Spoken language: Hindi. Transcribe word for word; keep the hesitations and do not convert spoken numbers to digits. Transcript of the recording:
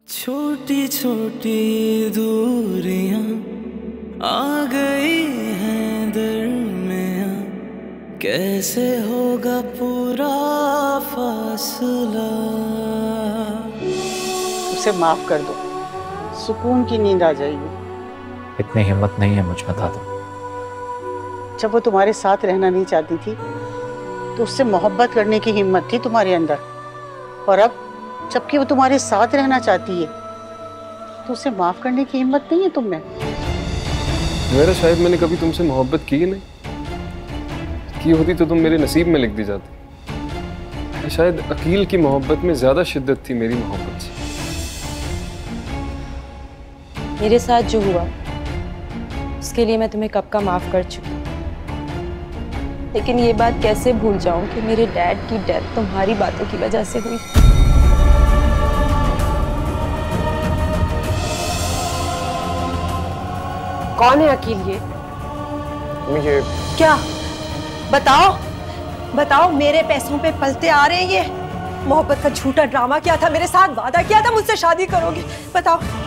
छोटी छोटी दूरियां आ गई हैं दरमियां, कैसे होगा पूरा फासला। उसे माफ कर दो, सुकून की नींद आ जाएगी। इतनी हिम्मत नहीं है मुझ में दादा। जब वो तुम्हारे साथ रहना नहीं चाहती थी तो उससे मोहब्बत करने की हिम्मत थी तुम्हारे अंदर, और अब जबकि वो तुम्हारे साथ रहना चाहती है तो उसे माफ करने की हिम्मत नहीं है तुम में। मेरा शायद मैंने कभी तुमसे मोहब्बत की नहीं, की होती तो तुम मेरे नसीब में लिख दी जाती। शायद अकील की मोहब्बत में ज्यादा शिद्दत थी मेरी मोहब्बत से। मेरे साथ जो हुआ उसके लिए मैं तुम्हें कब का माफ कर चुकी, लेकिन ये बात कैसे भूल जाऊं कि मेरे डैड की डेथ तुम्हारी बातों की वजह से हुई। कौन है अकील ये? ये क्या? बताओ बताओ, मेरे पैसों पे पलते आ रहे हैं ये? मोहब्बत का झूठा ड्रामा किया था मेरे साथ, वादा किया था मुझसे शादी करोगे, बताओ।